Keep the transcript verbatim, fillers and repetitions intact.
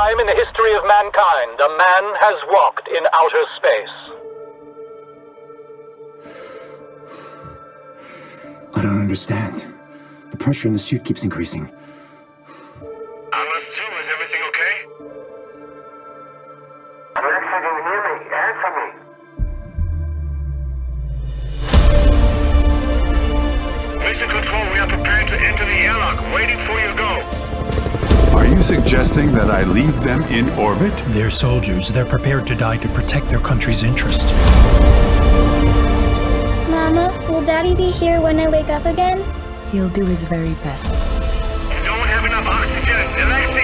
time in the history of mankind, a man has walked in outer space. I don't understand. The pressure in the suit keeps increasing. Alice two, is everything okay? Yes, you can hear me. Answer me. Mission Control, we are preparing to enter the airlock, waiting for your go. Are you suggesting that I leave them in orbit? They're soldiers. They're prepared to die to protect their country's interests. Mama, will Daddy be here when I wake up again? He'll do his very best. You don't have enough oxygen. Alexei!